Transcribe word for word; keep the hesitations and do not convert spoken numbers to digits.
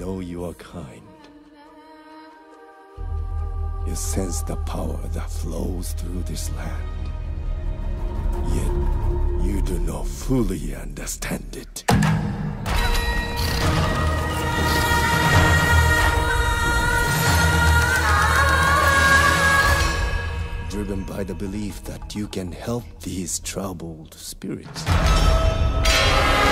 know you are kind. You sense the power that flows through this land. Yet, you do not fully understand it. Driven by the belief that you can help these troubled spirits.